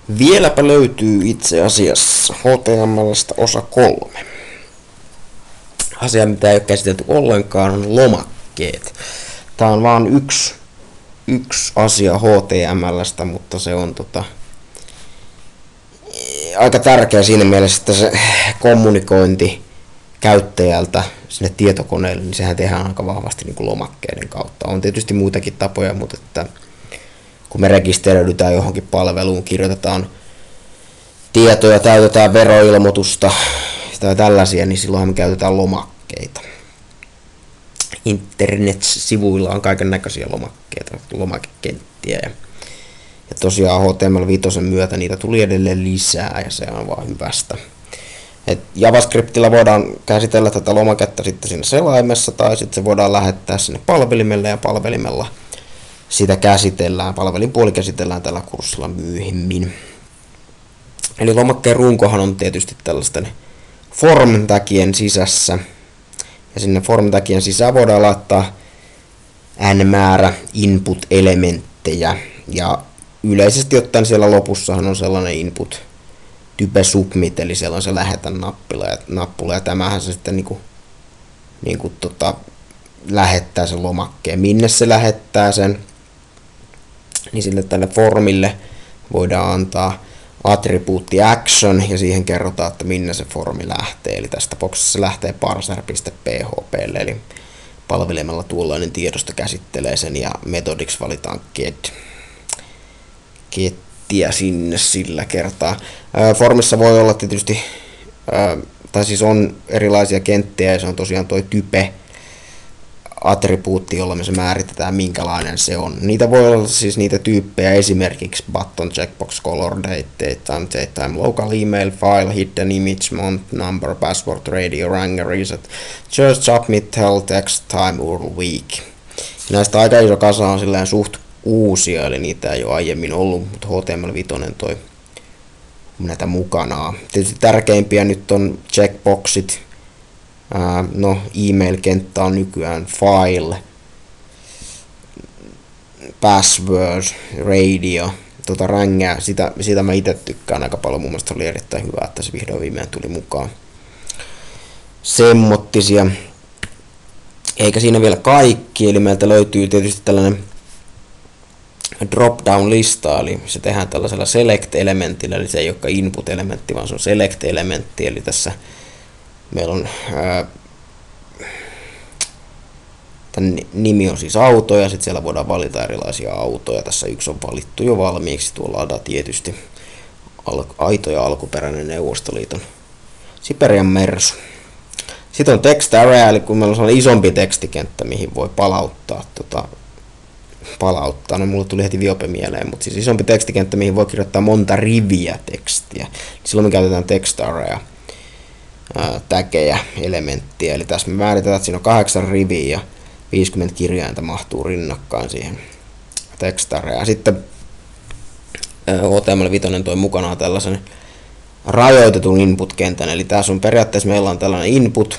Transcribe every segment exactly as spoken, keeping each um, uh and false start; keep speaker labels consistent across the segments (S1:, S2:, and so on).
S1: Vieläpä löytyy itse asiassa H T M L:stä osa kolme. Asia, mitä ei ole käsitelty ollenkaan, on lomakkeet. Tää on vaan yksi, yksi asia H T M L:stä, mutta se on tota, aika tärkeä siinä mielessä, että se kommunikointi käyttäjältä sinne tietokoneelle, niin sehän tehdään aika vahvasti niin kuin lomakkeiden kautta. On tietysti muitakin tapoja, mutta että kun me rekisteröidytään johonkin palveluun, kirjoitetaan tietoja, täytetään veroilmoitusta tai tällaisia, niin silloin me käytetään lomakkeita. Internet-sivuilla on kaiken näköisiä lomakkeita, lomakekenttiä. Ja, ja tosiaan H T M L viisi myötä niitä tuli edelleen lisää ja se on vaan hyvästä. Et JavaScriptilla voidaan käsitellä tätä lomaketta sitten siinä selaimessa tai sitten se voidaan lähettää sinne palvelimelle ja palvelimella sitä käsitellään, palvelin puoli käsitellään tällä kurssilla myöhemmin. Eli lomakkeen runkohan on tietysti tällaisten form-tagien sisässä. Ja sinne form-tagien sisään voidaan laittaa n määrä input-elementtejä. Ja yleisesti ottaen siellä lopussahan on sellainen input type submit, eli siellä on se lähetä nappula ja, nappula, ja tämähän se sitten niinku, niinku tota, lähettää sen lomakkeen. Minne se lähettää sen, niin sille tälle formille voidaan antaa attribuutti action, ja siihen kerrotaan, että minne se formi lähtee. Eli tässä tapauksessa se lähtee parser.phplle, eli palvelimella tuollainen tiedosto käsittelee sen, ja metodiksi valitaan get. Gettiä sinne sillä kertaa. Formissa voi olla tietysti, tai siis on erilaisia kenttiä, ja se on tosiaan toi type attribuutti, jolla me se määritetään, minkälainen se on. Niitä voi olla siis niitä tyyppejä, esimerkiksi button, checkbox, color, date, date time, date time, local email, file, hidden image, month, number, password, radio, range, reset, just submit, tell, text, time, or week. Näistä aika iso kasa on silleen suht uusia, eli niitä ei ole aiemmin ollut, mutta H T M L viisi toi näitä mukanaan. Tietysti tärkeimpiä nyt on checkboxit. Uh, no, email-kenttä on nykyään file, password, radio, tota rängeä, sitä, sitä mä itse tykkään aika paljon, mun mielestä oli erittäin hyvä, että se vihdoin viimein tuli mukaan. Semmottisia. Eikä siinä vielä kaikki, eli meiltä löytyy tietysti tällainen drop-down-lista, eli se tehdään tällaisella select-elementillä, eli se ei olekaan input-elementti, vaan se on select-elementti, eli tässä meillä on, ää, tämän nimi on siis auto, ja sitten siellä voidaan valita erilaisia autoja. Tässä yksi on valittu jo valmiiksi, tuolla Ada tietysti, Al- aito ja alkuperäinen Neuvostoliiton Siperian Mersu. Sitten on text array, eli kun meillä on sellainen isompi tekstikenttä, mihin voi palauttaa, tota, palauttaa, no mulle tuli heti Viope mieleen, mutta siis isompi tekstikenttä, mihin voi kirjoittaa monta riviä tekstiä. Silloin me käytetään text arraya. Tägejä, elementtiä. Eli tässä me määritetään, että siinä on kahdeksan riviä ja viisikymmentä kirjainta mahtuu rinnakkain siihen tekstariin. Ja sitten H T M L viisi toi mukanaan tällaisen rajoitetun input-kentän. Eli tässä on periaatteessa meillä on tällainen input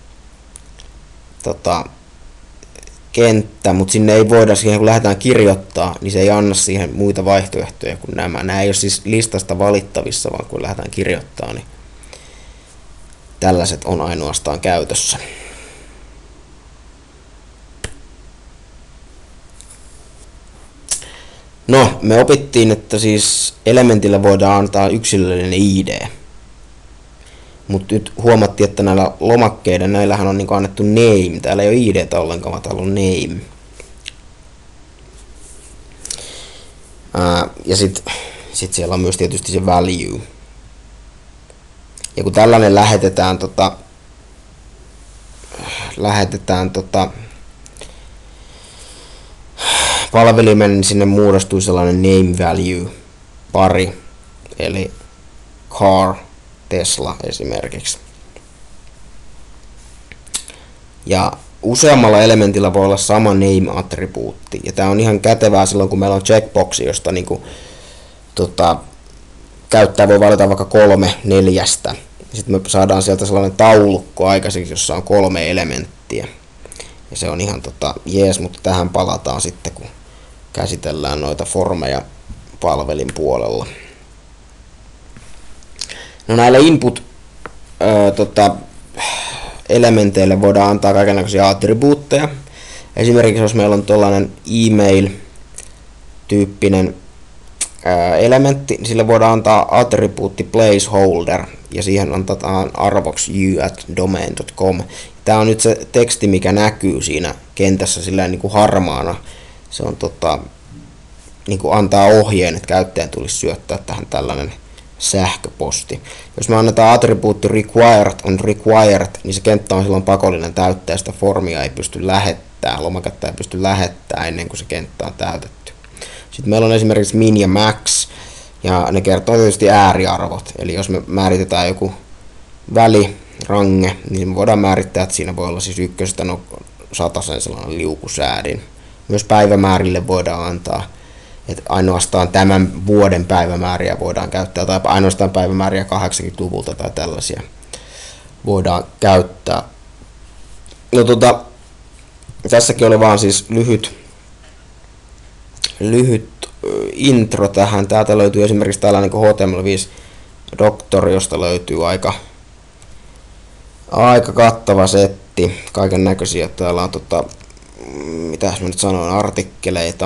S1: tota, kenttä, mutta sinne ei voida siihen, kun lähdetään kirjoittaa, niin se ei anna siihen muita vaihtoehtoja kuin nämä. Nämä ei ole siis listasta valittavissa, vaan kun lähdetään kirjoittaa, niin tällaiset on ainoastaan käytössä. No, me opittiin, että siis elementillä voidaan antaa yksilöllinen I D. Mutta nyt huomattiin, että näillä lomakkeiden, näillähän on niinku annettu name. Täällä ei ole I D:tä ollenkaan, vaan täällä on name. Ää, ja sitten sit siellä on myös tietysti se value. Ja kun tällainen lähetetään, tota, lähetetään tota, palvelimen, niin sinne muodostuu sellainen name value pari, eli car, Tesla esimerkiksi. Ja useammalla elementillä voi olla sama name-attribuutti, ja tämä on ihan kätevää silloin, kun meillä on checkboxi, josta niinku, tota, käyttäjä voi valita vaikka kolme neljästä. Sitten me saadaan sieltä sellainen taulukko aikaiseksi, jossa on kolme elementtiä. Ja se on ihan tota, jees, mutta tähän palataan sitten, kun käsitellään noita formeja palvelin puolella. No näille input öö, tota, elementeille voidaan antaa kaikenlaisia attribuutteja. Esimerkiksi jos meillä on tuollainen email-tyyppinen ää, elementti, niin sille voidaan antaa attribuutti placeholder ja siihen antaa arvoksi u at domain dot com. Tämä on nyt se teksti, mikä näkyy siinä kentässä sillä niin kuin harmaana. Se on tota, niin kuin antaa ohjeen, että käyttäjän tulisi syöttää tähän tällainen sähköposti. Jos me annetaan attribuutti required on required, niin se kenttä on silloin pakollinen täyttää, sitä formia ei pysty lähettämään, lomaketta ei pysty lähettämään ennen kuin se kenttä on täytetty. Sitten meillä on esimerkiksi min ja max, ja ne kertoo tietysti ääriarvot. Eli jos me määritetään joku välirange, niin me voidaan määrittää, että siinä voi olla siis ykkösestä no satasen sellainen liukusäädin. Myös päivämäärille voidaan antaa, että ainoastaan tämän vuoden päivämääriä voidaan käyttää, tai ainoastaan päivämääriä kahdeksankymmentäluvulta tai tällaisia voidaan käyttää. No tota, tässäkin oli vaan siis lyhyt, lyhyt intro tähän. Täältä löytyy esimerkiksi tällainen kuin H T M L viisi Doctor, josta löytyy aika, aika kattava setti, kaiken näköisiä. Täällä on tota, mitäs mä nyt sanoin, artikkeleita.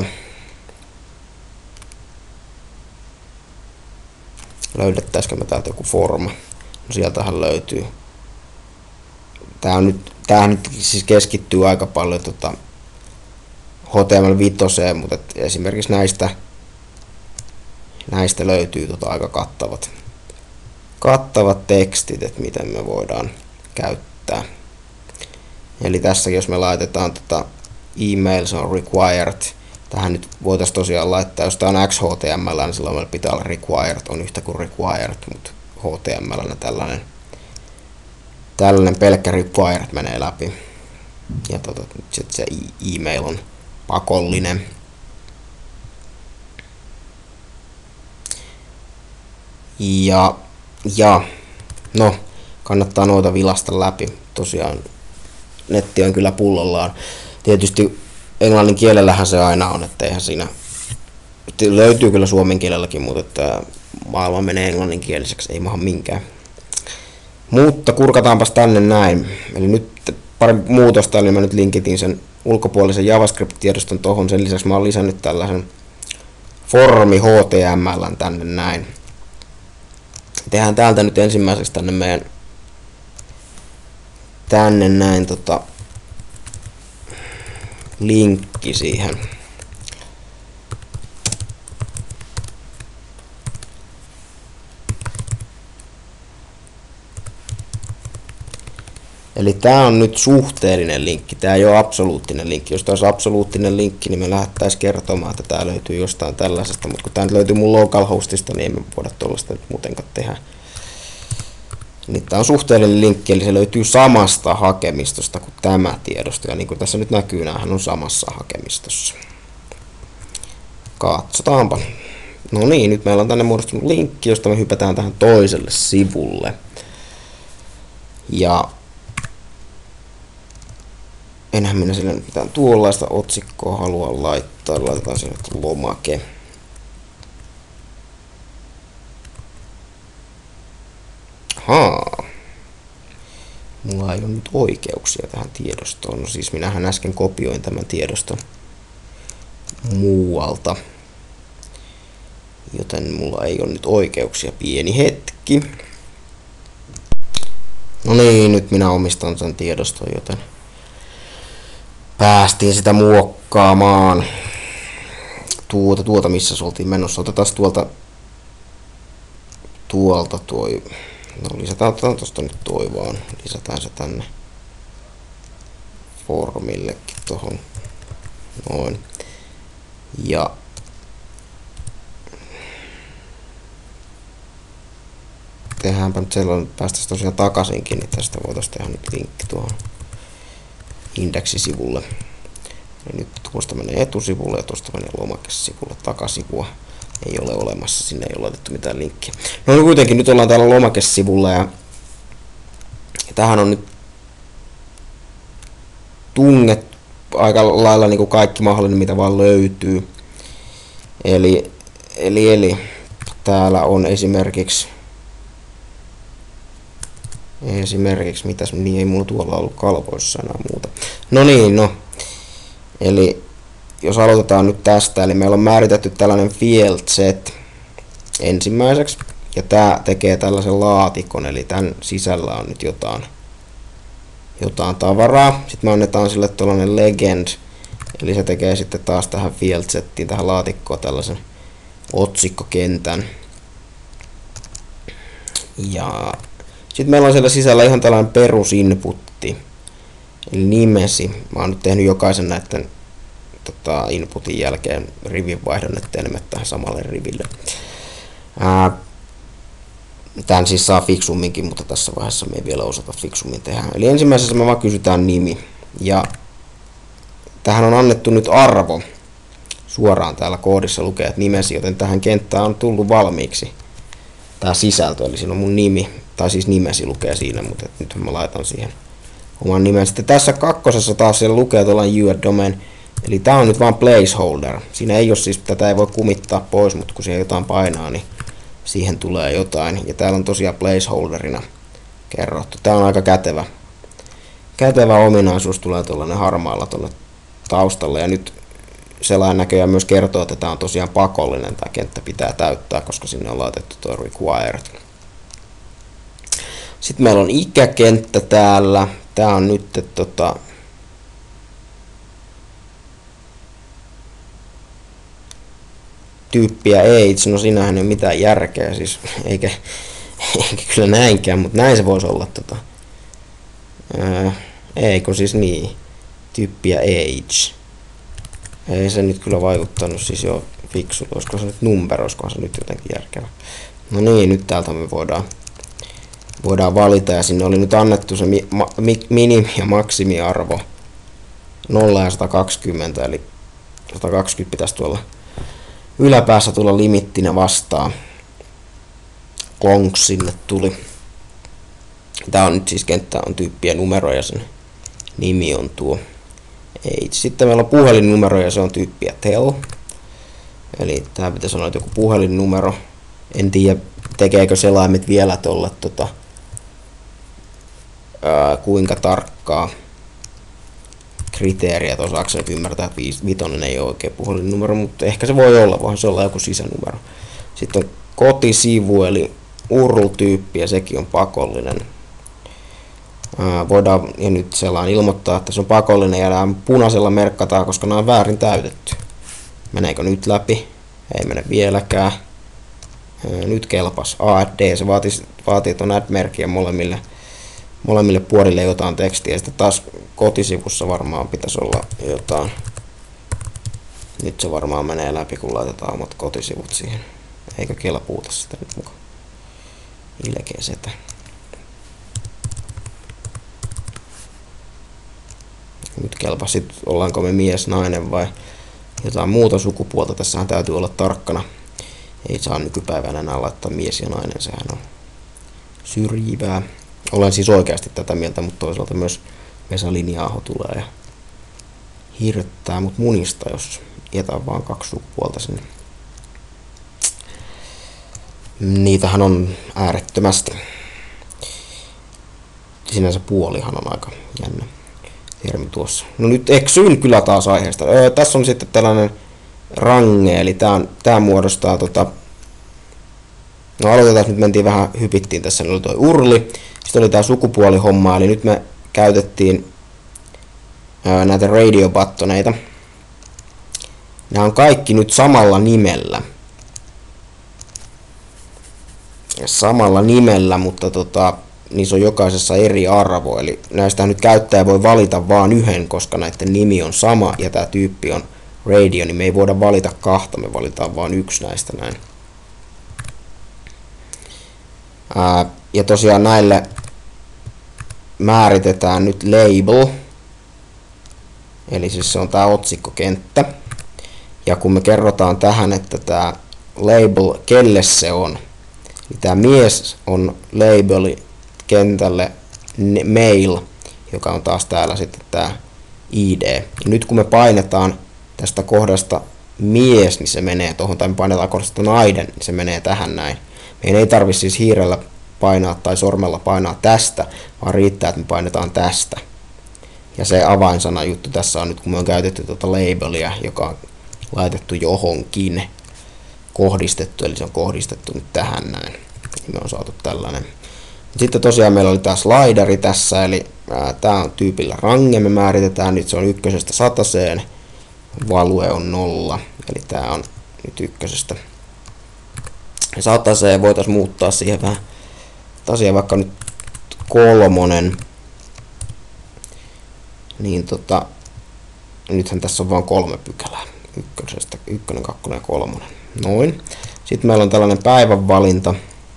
S1: Löydettäisikö me täältä joku forma? No sieltähän löytyy. Tää on nyt, tää nyt siis keskittyy aika paljon tota H T M L viisi, mutta esimerkiksi näistä, näistä löytyy tota aika kattavat, kattavat tekstit, että miten me voidaan käyttää. Eli tässä jos me laitetaan tota email, se on required. Tähän nyt voitaisiin tosiaan laittaa, jos tämä on X H T M L, niin silloin meillä pitää olla required, on yhtä kuin required, mutta H T M L tällainen, tällainen pelkkä required menee läpi. Ja tota, sitten se email on pakollinen. Ja, ja no, kannattaa noita vilasta läpi. Tosiaan netti on kyllä pullollaan. Tietysti englannin kielellähän se aina on, että eihän siinä, löytyy kyllä suomen kielelläkin, mutta että maailma menee englanninkieliseksi, ei maha minkään. Mutta kurkataanpas tänne näin. Eli nyt pari muutosta, eli mä nyt linkitin sen ulkopuolisen JavaScript-tiedoston tohon. Sen lisäksi mä oon lisännyt tällaisen formi H T M L tänne näin. Tehdään täältä nyt ensimmäiseksi tänne meidän tänne näin tota linkki siihen. Eli tää on nyt suhteellinen linkki, tää ei ole absoluuttinen linkki. Jos tää olisi absoluuttinen linkki, niin me lähdettäisiin kertomaan, että tää löytyy jostain tällaisesta, mutta kun tää nyt löytyy mun localhostista, niin emme voida tuollaista nyt muutenkaan tehdä. Niin tää on suhteellinen linkki, eli se löytyy samasta hakemistosta kuin tämä tiedosto. Ja niin kuin tässä nyt näkyy, näähän on samassa hakemistossa. Katsotaanpa. No niin, nyt meillä on tänne muodostunut linkki, josta me hypätään tähän toiselle sivulle. Ja enhän minä sille mitään tuollaista otsikkoa halua laittaa. Laitetaan sinne lomake. Haa. Mulla ei ole nyt oikeuksia tähän tiedostoon. No siis minähän äsken kopioin tämän tiedoston muualta. Joten mulla ei ole nyt oikeuksia. Pieni hetki. No niin, nyt minä omistan sen tiedoston, joten päästiin sitä muokkaamaan. Tuota, tuota missä se oltiin menossa. Otetaan tuolta tuolta toi. No lisätään tuosta nyt toi vaan. Lisätään se tänne formillekin tohon. Noin. Ja tehdäänpä nyt sellainen, päästäisiin tosiaan takaisinkin, niin tästä voitaisiin tehdä nyt linkki tuohon indeksisivulle. Ja nyt tuosta menee etusivulle ja tuosta menee lomakesivulle takasivua. Ei ole olemassa, sinne ei ole laitettu mitään linkkiä. No niin kuitenkin, nyt ollaan täällä lomakesivulla ja, ja tähän on nyt tunget aika lailla niin kuin kaikki mahdollinen, mitä vaan löytyy. Eli, eli, eli täällä on esimerkiksi Esimerkiksi, mitäs, niin ei mulla tuolla ollut kalvoissa enää muuta. No niin, no. Eli jos aloitetaan nyt tästä, eli meillä on määritetty tällainen field set ensimmäiseksi. Ja tää tekee tällaisen laatikon, eli tämän sisällä on nyt jotain, jotain tavaraa. Sitten me annetaan sille tällainen legend, eli se tekee sitten taas tähän field settiin, tähän laatikkoon tällaisen otsikkokentän. Ja sitten meillä on siellä sisällä ihan tällainen perusinputti, eli nimesi. Mä oon nyt tehnyt jokaisen näiden tota, inputin jälkeen rivinvaihdon, ettei ne mene tähän samalle riville. Ää, Tän siis saa fiksumminkin, mutta tässä vaiheessa me ei vielä osata fiksummin tehdä. Eli ensimmäisessä me vaan kysytään nimi. Ja tähän on annettu nyt arvo. Suoraan täällä koodissa lukee, että nimesi, joten tähän kenttään on tullut valmiiksi tää sisältö. Eli siinä on mun nimi, tai siis nimesi lukee siinä, mutta nyt mä laitan siihen oman nimen. Sitten tässä kakkosessa taas siellä lukee tuollainen U R domain. Eli tää on nyt vaan placeholder. Siinä ei ole siis, tätä ei voi kumittaa pois, mutta kun siihen jotain painaa, niin siihen tulee jotain. Ja täällä on tosiaan placeholderina kerrottu. Tää on aika kätevä. Kätevä ominaisuus, tulee tuollainen harmaalla tuonne taustalle. Ja nyt sellainen näköjään myös kertoo, että tää on tosiaan pakollinen. Tää kenttä pitää täyttää, koska sinne on laitettu tuo required. Sitten meillä on ikäkenttä täällä. Tää on nyt tota, tyyppiä age, no siinähän ei ole mitään järkeä, siis eikä, eikä kyllä näinkään, mutta näin se voisi olla tota. Ää, ei kun siis niin, tyyppiä age. Ei se nyt kyllä vaikuttanut siis jo fiksulta, olisiko se nyt numero, olisikohan se nyt jotenkin järkevä. No niin, nyt täältä me voidaan, voidaan valita ja sinne oli nyt annettu se mi, ma, mi, minimi- ja maksimiarvo nolla ja sata kaksikymmentä, eli sata kaksikymmentä pitäisi tuolla yläpäässä tulla limittinä vastaan. Klonks sinne tuli. Tää on nyt siis kenttä on tyyppiä numero ja sen nimi on tuo age. Sitten meillä on puhelinnumero ja se on tyyppiä tel. Eli tää pitäisi olla joku puhelinnumero. En tiedä tekeekö selaimet vielä tolle tota, ää, kuinka tarkkaa kriteeriä, että osaako se ymmärtää, että vitonen ei ole oikein puhelinnumero, mutta ehkä se voi olla, voihan se olla joku sisänumero. Sitten on kotisivu, eli U R L-tyyppi, ja sekin on pakollinen. Ää, voidaan ja nyt sellainen ilmoittaa, että se on pakollinen, ja nämä punaisella merkkataan, koska nämä on väärin täytetty. Meneekö nyt läpi? Ei mene vieläkään. Ää, nyt kelpas. A, D, se vaatii, vaatii tuon add-merkkiä molemmille. molemmille puolille jotain tekstiä, ja sitten taas kotisivussa varmaan pitäisi olla jotain. Nyt se varmaan menee läpi, kun laitetaan omat kotisivut siihen. Eikö Kela puuta sitä nyt mukaan? Ilkeä setä. Nyt kelpa sit, ollaanko me mies, nainen vai jotain muuta sukupuolta. Tässähän täytyy olla tarkkana. Ei saa nykypäivänä enää laittaa mies ja nainen, sehän on syrjivää. Olen siis oikeasti tätä mieltä, mutta toisaalta myös Vesa Linja-aho tulee ja hirttää mut munista, jos jätän vaan kaksi sukupuolta sinne. Niitähän on äärettömästi. Sinänsä puolihan on aika jännä termi tuossa. No nyt eksyin kyllä taas aiheesta. Öö, tässä on sitten tällainen range, eli tää, on, tää muodostaa tota... No aloitetaan, nyt mentiin vähän, hypittiin tässä, niin oli toi urli. Sitten oli tää sukupuolihomma, eli nyt me käytettiin ää, näitä radio-buttoneita. Nämä on kaikki nyt samalla nimellä. Samalla nimellä, mutta tota, niissä on jokaisessa eri arvo. Eli näistä nyt käyttäjä voi valita vain yhden, koska näiden nimi on sama ja tämä tyyppi on radio, niin me ei voida valita kahta, me valitaan vain yksi näistä näin. Ää, ja tosiaan näille määritetään nyt label, eli siis se on tämä otsikkokenttä. Ja kun me kerrotaan tähän, että tämä label, kelle se on, niin tämä mies on labeli kentälle mail, joka on taas täällä sitten tämä I D. Ja nyt kun me painetaan tästä kohdasta mies, niin se menee tuohon, tai me painetaan kohdasta nainen, niin se menee tähän näin. Meidän ei tarvitse siis hiirellä painaa tai sormella painaa tästä, vaan riittää, että me painetaan tästä. Ja se avainsana juttu tässä on nyt, kun me on käytetty tuota labelia, joka on laitettu johonkin, kohdistettu, eli se on kohdistettu nyt tähän näin. Ja me on saatu tällainen. Sitten tosiaan meillä oli tämä slideri tässä, eli tämä on tyypillä range, me määritetään nyt, se on ykkösestä sataseen, value on nolla, eli tämä on nyt ykkösestä sataseen, voitaisiin muuttaa siihen vähän, tosiaan vaikka nyt kolmonen, niin tota, nythän tässä on vain kolme pykälää, ykkösestä, ykkönen, kakkonen ja kolmonen, noin. Sitten meillä on tällainen päivän valinta,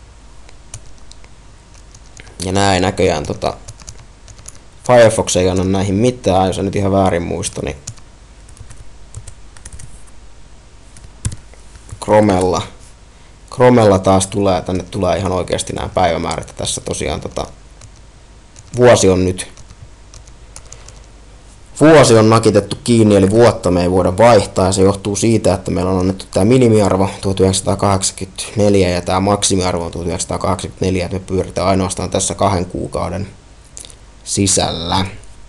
S1: ja nää ei näköjään tota, Firefox ei anna näihin mitään, jos en nyt ihan väärin muista, niin Chromella, Chromella taas tulee, tänne tulee ihan oikeasti nämä päivämäärät. Tässä tosiaan tota, vuosi on nyt, vuosi on nakitettu kiinni, eli vuotta me ei voida vaihtaa, ja se johtuu siitä, että meillä on annettu tämä minimiarvo tuhatyhdeksänsataakahdeksankymmentäneljä ja tämä maksimiarvo on tuhatyhdeksänsataakahdeksankymmentäneljä, että me pyöritään ainoastaan tässä kahden kuukauden sisällä.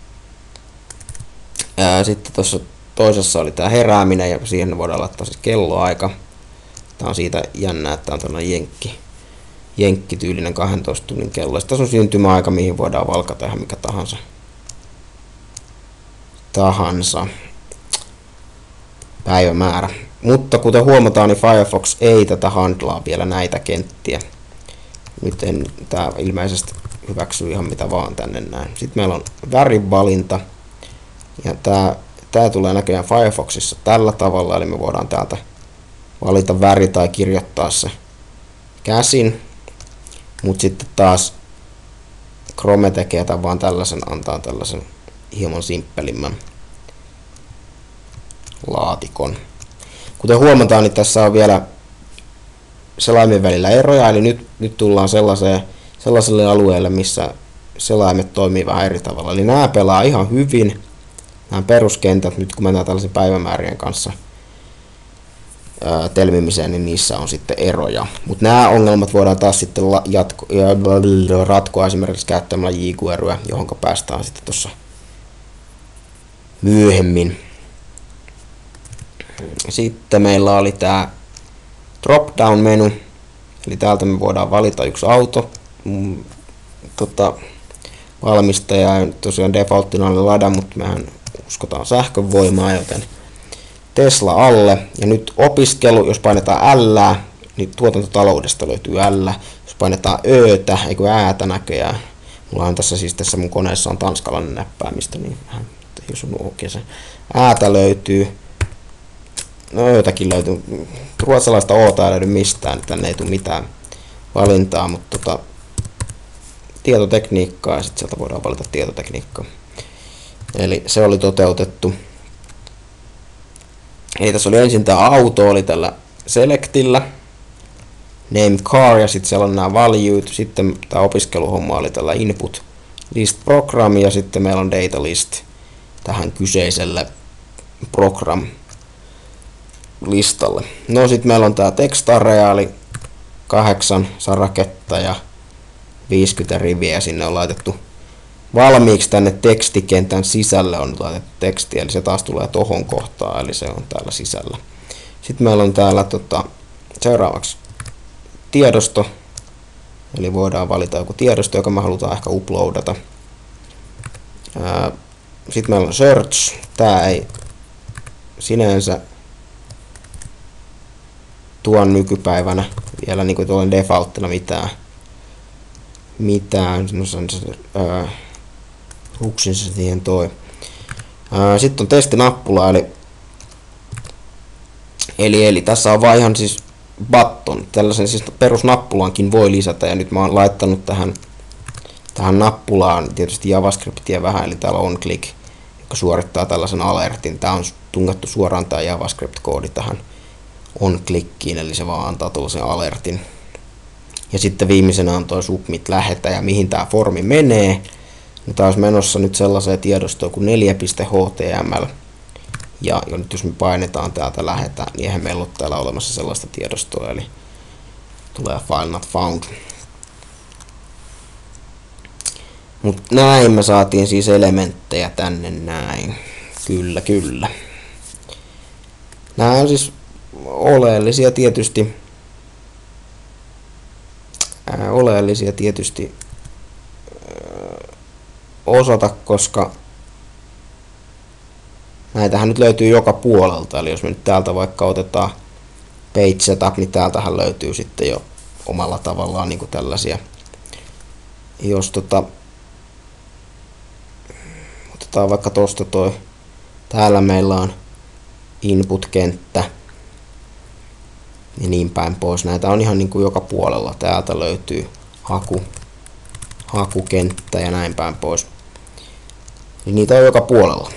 S1: Ää, sitten tuossa toisessa oli tämä herääminen, ja siihen voidaan laittaa siis kelloaika. Tämä on siitä jännää, että tämä on tällainen jenkki, jenkkityylinen kahdentoista tunnin kello. Sitten tässä on syntymäaika, mihin voidaan valkata ihan mikä tahansa. tahansa päivämäärä. Mutta kuten huomataan, niin Firefox ei tätä handlaa vielä näitä kenttiä. Nyt en, tää ilmeisesti hyväksyy ihan mitä vaan tänne näin. Sitten meillä on värin valinta. Ja tää, tää tulee näköjään Firefoxissa tällä tavalla, eli me voidaan täältä valita väri tai kirjoittaa se käsin. Mutta sitten taas Chrome tekee tämän vaan tällaisen, antaa tällaisen hieman simppelimmän laatikon. Kuten huomataan, niin tässä on vielä selaimien välillä eroja, eli nyt, nyt tullaan sellaiseen, sellaiselle alueelle, missä selaimet toimii vähän eri tavalla. Eli nämä pelaa ihan hyvin, nämä peruskentät, nyt kun mennään tällaisen päivämäärien kanssa ää, telmimiseen, niin niissä on sitten eroja. Mutta nämä ongelmat voidaan taas sitten jatko, ratkoa esimerkiksi käyttämällä jQueryä, johon päästään sitten tuossa myöhemmin. Sitten meillä oli tämä drop-down-menu, eli täältä me voidaan valita yksi auto. Mm, tota, valmistaja ei tosiaan defaulttina oli Lada, mutta mehän uskotaan sähkövoimaa, joten Tesla alle. Ja nyt opiskelu, jos painetaan L, niin tuotantotaloudesta löytyy L. Jos painetaan Ötä, eikö äätä näköjään. Mulla on tässä siis tässä mun koneessa on tanskalainen näppäämistä, niin vähän ei osunut oikein se. Äätä löytyy. No jotakin löytyy. Ruotsalaista oota ei löydy mistään, tänne ei tule mitään valintaa, mutta tota, tietotekniikkaa ja sitten sieltä voidaan valita tietotekniikkaa. Eli se oli toteutettu. Eli tässä oli ensin tämä auto, oli tällä selectillä, name car ja sitten siellä on nämä valued, sitten tämä opiskeluhomma oli tällä input list program ja sitten meillä on data list tähän kyseiselle program listalle. No sitten meillä on tämä tekstareaali, kahdeksan saraketta ja viisikymmentä riviä ja sinne on laitettu valmiiksi tänne tekstikentän sisälle on laitettu teksti, eli se taas tulee tohon kohtaan, eli se on täällä sisällä. Sitten meillä on täällä tota, seuraavaksi tiedosto, eli voidaan valita joku tiedosto, joka me halutaan ehkä uploadata. Sitten meillä on search, tää ei sinänsä tuon nykypäivänä vielä niin kuin tuolla defaulttina mitään. mitään. No, ää, ruksin se siihen toi. Ää, sitten on testinappula, eli, eli, eli tässä on vaan ihan siis button. Tällaisen siis perusnappulaankin voi lisätä, ja nyt mä oon laittanut tähän, tähän nappulaan tietysti JavaScriptia vähän, eli täällä on click, joka suorittaa tällaisen alertin. Tää on tungettu suoraan tää JavaScript-koodi tähän on klikkiin, eli se vaan antaa tuollaisen alertin. Ja sitten viimeisenä on tuo submit lähetä ja mihin tämä formi menee. No, tämä olisi menossa nyt sellaiseen tiedostoon kuin neljä piste h t m l. Ja jo nyt jos me painetaan täältä lähetä, niin eihän meillä ole täällä olemassa sellaista tiedostoa, eli tulee file not found. Mut näin me saatiin siis elementtejä tänne näin. Kyllä, kyllä. Nämä on siis oleellisia tietysti. Ää, oleellisia tietysti ää, osata, koska näitähän nyt löytyy joka puolelta. Eli jos me nyt täältä vaikka otetaan page setup, niin täältähän löytyy sitten jo omalla tavallaan niin kuin tällaisia. Jos tota, otetaan vaikka tosta toi, täällä meillä on input-kenttä ja niin päin pois. Näitä on ihan niin kuin joka puolella. Täältä löytyy haku, hakukenttä ja näin päin pois. Eli niitä on joka puolella.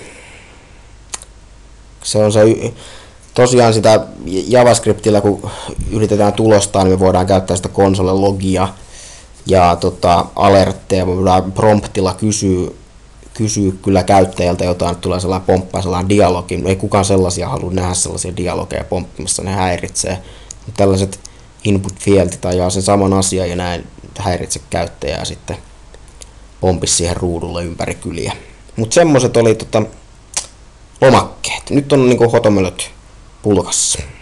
S1: Se on se, tosiaan sitä JavaScriptilla kun yritetään tulostaa, niin me voidaan käyttää sitä console-logia ja tota, alertteja. Me voidaan promptilla kysyä, kysyä kyllä käyttäjältä jotain, että tulee sellainen pomppaa, sellainen dialogi. Ei kukaan sellaisia halua nähdä sellaisia dialogeja pomppimassa, ne häiritsee. Mutta tällaiset input fieldit ajaa sen saman asian ja näin häiritse käyttäjää sitten pompisi siihen ruudulle ympäri kyliä. Mutta semmoset oli tota, lomakkeet. Nyt on niinku hotomölöt pulkassa.